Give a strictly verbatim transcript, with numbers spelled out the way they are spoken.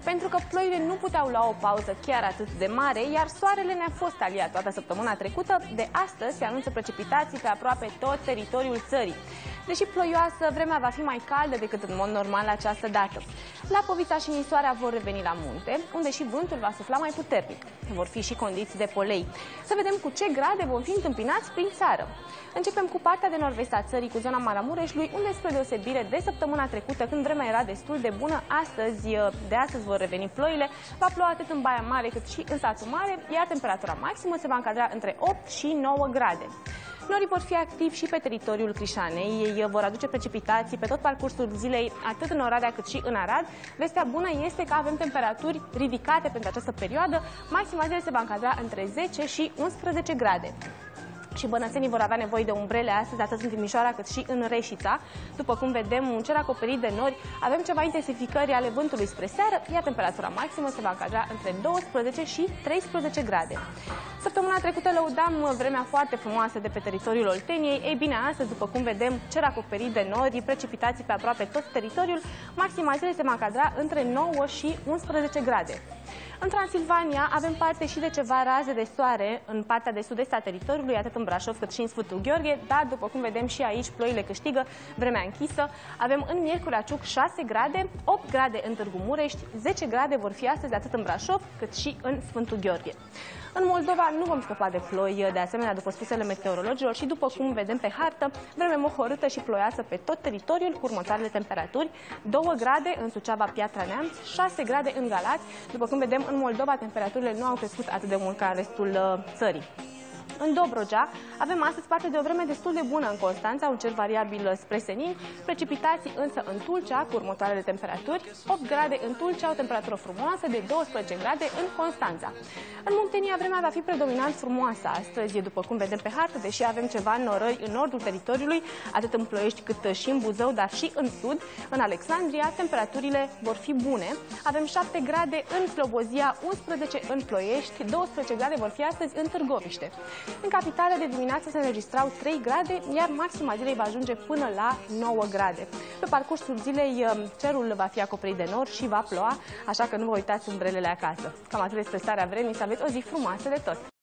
pentru că ploile nu puteau lua o pauză chiar atât de mare, iar soarele ne-a fost aliat toată săptămâna trecută. De astăzi se anunță precipitații pe aproape tot teritoriul țării. Deși ploioasă, vremea va fi mai caldă decât în mod normal această dată. Lapovița și Ninsoarea vor reveni la munte, unde și vântul va sufla mai puternic. Vor fi și condiții de polei. Să vedem cu ce grade vom fi întâmpinați prin țară. Începem cu partea de nord-vest a țării, cu zona Maramureșului, unde, spre deosebire de săptămâna trecută, când vremea era destul de bună, astăzi, de astăzi vor reveni ploile. Va ploua atât în Baia Mare cât și în Satul Mare, iar temperatura maximă se va încadra între opt și nouă grade. Norii vor fi activi și pe teritoriul Crișanei. Ei vor aduce precipitații pe tot parcursul zilei, atât în Oradea cât și în Arad. Vestea bună este că avem temperaturi ridicate pentru această perioadă. Maxima zilei se va încadra între zece și unsprezece grade. Și bănățenii vor avea nevoie de umbrele astăzi, atât în Timișoara cât și în Reșița. După cum vedem, un cer acoperit de nori, avem ceva intensificări ale vântului spre seară, iar temperatura maximă se va încadra între douăsprezece și treisprezece grade. Săptămâna trecută lăudam vremea foarte frumoasă de pe teritoriul Olteniei. Ei bine, astăzi, după cum vedem, cer acoperit de nori, precipitații pe aproape tot teritoriul, maxima zilei se va încadra între nouă și unsprezece grade. În Transilvania avem parte și de ceva raze de soare în partea de sud-est a teritoriului, atât în Brașov cât și în Sfântul Gheorghe, dar după cum vedem și aici ploile câștigă, vremea închisă. Avem în Miercurea Ciuc șase grade, opt grade în Târgu Murești, zece grade vor fi astăzi atât în Brașov cât și în Sfântul Gheorghe. În Moldova nu vom scăpa de ploi, de asemenea, după spusele meteorologilor, și după cum vedem pe hartă, vreme mohorâtă și ploioasă pe tot teritoriul, cu următoarele temperaturi: două grade în Suceava, Piatra Neamț, șase grade în Galați. După cum vedem, în Moldova temperaturile nu au crescut atât de mult ca în restul uh, țării. În Dobrogea avem astăzi parte de o vreme destul de bună în Constanța, un cer variabil spre senin, precipitații însă în Tulcea, cu următoarele temperaturi: opt grade în Tulcea, o temperatură frumoasă de douăsprezece grade în Constanța. În Muntenia vremea va fi predominant frumoasă astăzi, după cum vedem pe hartă, deși avem ceva norăi în nordul teritoriului, atât în Ploiești cât și în Buzău, dar și în sud. În Alexandria temperaturile vor fi bune. Avem șapte grade în Slobozia, unsprezece în Ploiești, douăsprezece grade vor fi astăzi în Târgoviște. În capitală de dimineață se înregistrau trei grade, iar maxima zilei va ajunge până la nouă grade. Pe parcursul zilei cerul va fi acoperit de nori și va ploua, așa că nu vă uitați umbrelele acasă. Cam atât despre starea vremii, să aveți o zi frumoasă de tot!